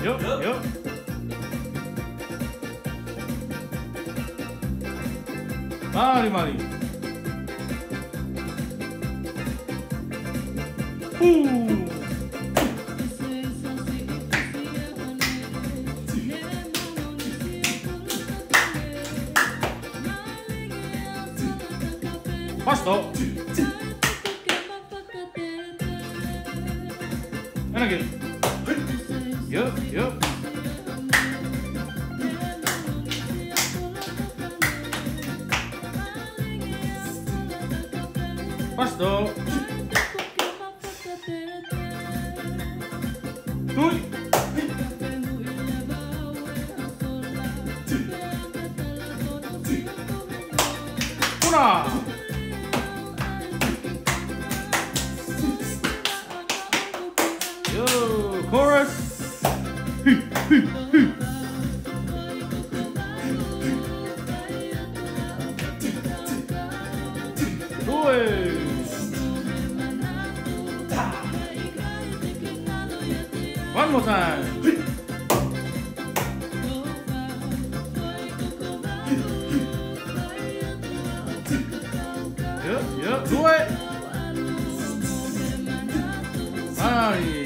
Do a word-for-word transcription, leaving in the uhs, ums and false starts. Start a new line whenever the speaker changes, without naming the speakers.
Yup, yup. Mari, mari. Uh. Pasto. And again. Yup, yup. Pasto. Tui. Una. Yo, chorus. Due. One more time. Yep, yep, do it. Mari.